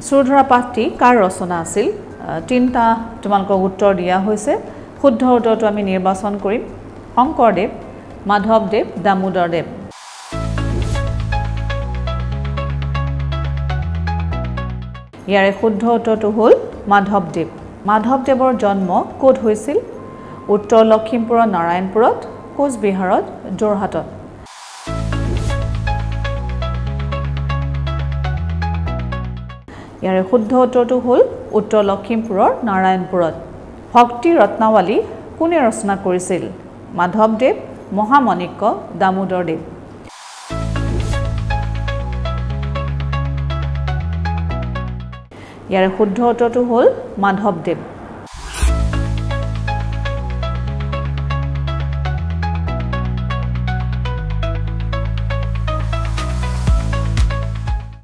চুৰধৰা পাঠটি কাৰ ৰচনা আছিল তিনটা তোমালোকক উত্তৰ দিয়া হৈছে শুদ্ধ উত্তৰটো আমি নিৰ্বাচন কৰিম শংকৰদেৱ মাধৱদেৱ দামোদৰদেৱ ইয়াৰে শুদ্ধ উত্তৰটো হ'ল মাধৱদেৱ মাধৱদেৱৰ জন্ম ক'ত হৈছিল উত্তৰ লখিমপুৰৰ নাৰায়ণপুৰত কোচবিহাৰত যোৰহাটত ইয়াৰে শুদ্ধ উত্তৰটো হ'ল উত্তৰ লখিমপুৰৰ নাৰায়ণপুৰত ভক্তি ৰত্নাৱলী কোনে ৰচনা কৰিছিল মাধৱদেৱ মহামণিক্য দামোদৰদেৱ ইয়াৰে শুদ্ধ উত্তৰটো হ'ল মাধৱদেৱ